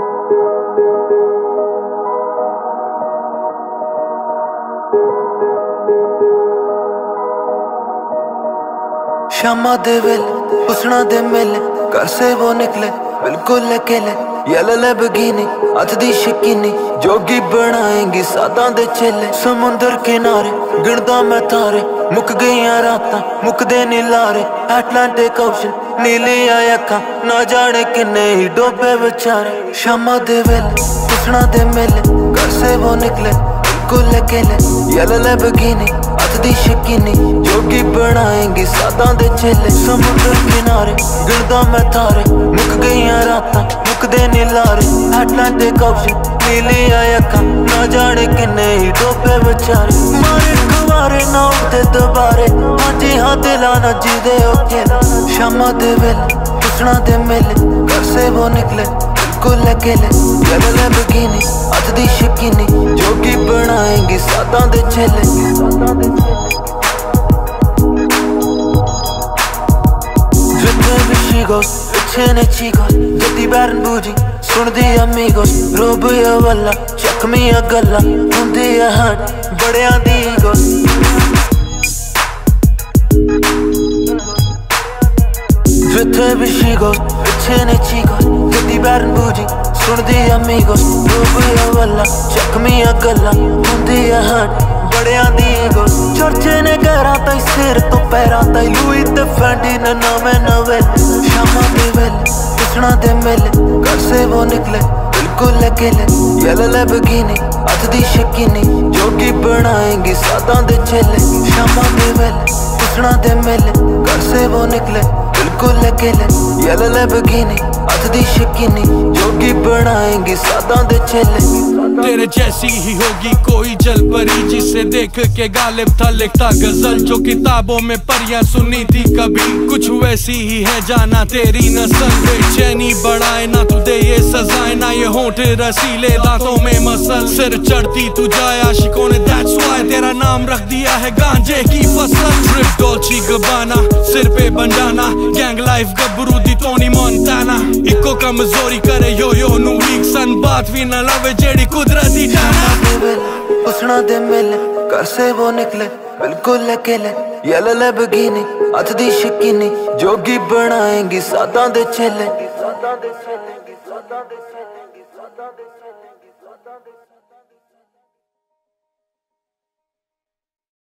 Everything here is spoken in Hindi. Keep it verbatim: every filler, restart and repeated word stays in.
शामा दे वेले हुस्ना दे मेले घर से वो निकले बिल्कुल अकेले येलो लैम्बोर्गिनी हथ दी शकीनी जोगी बनाएंगी सादा दे चेले समुंदर किनारे गिनदा मैं तारे मुक गईयां रातां मुकदे नी लारे अटलांटिक ओशन नीली अखां ना जाने किन्ने ही डोबे बेचारे शामा दे वेले हुस्ना दे मेले घर से वो निकले बिल्कुल अकेले येलो लैम्बोर्गिनी हथ दी शकीनी जोगी बनाएंगी सादा दे चेले समुंदर किनारे गिनदा मैं तारे मुक गईयां रातां मुकदे नी लारे अटलांटिक ओशन नीली अखां ना जाने किन्ने ही डोबे बेचारे मारे कुमारे ना उठदे दोबारे हाँ जी हाँ दिला ना जीदे ओके शामा दे वेले हुस्ना दे मेले घर से वो निकले बिल्कुल अकेले येलो लैम्बोर्गिनी हथ दी शकीनी जोगी बनाएंगी सादा दे चेले Dripping she goes, itching and she goes Dirty bad and bougie, soon the amigos रोब या वल्ला, चक मी या गल्ला हुंदी या हट, बड़ियां दी egos Dripping she goes, itching and she goes Dirty bad and bougie, soon the amigos रोब या वल्ला, चक मी या गल्ला हुंदी या हट, बड़ियां दी egos चर्चे ने घरां ताईं सिर तो पैरां ताईं लुई ते फैंडी ने नवें नवें शामा दे वेले हुस्ना दे मेले घर से वो निकले बिल्कुल अकेले येलो लैम्बोर्गिनी हथ दी शकीनी जोगी बनाएंगी सादा दे चेले शामा दे वेले हुस्ना दे मेले घर से वो निकले बिल्कुल अकेले येलो लैम्बोर्गिनी हथ दी शकीनी जोगी बनाएंगी सादा दे चेले तेरे जैसी ही होगी कोई जल परी जिसे देख के गालिब था लिखता गजल जो किताबों में परियां सुनी थी कभी कुछ वैसी ही है जाना तेरी नस्ल बेचैनी बढ़ाए ना तू दे ये सजाए ना ये होंठ रसीले दांतों में मसल सिर चढ़ती तू जाए आशिकों ने दैट्स व्हाई तेरा नाम रख दिया है गांजे की फसल ट्रिप डॉल्ची गबाना सिर पे बंडाना गैंग लाइफ गबरू दी टोनी मोंटाना इको कमजोरी करे यो यो नु वीक सन बात भी न लवे जेड़ी कुदरती जाना हुस्ना दे मेले घर से वो निकले बिल्कुल अकेले येलो लैम्बोर्गिनी हथ दी शकीनी जोगी बनाएंगी सादा दे चेले।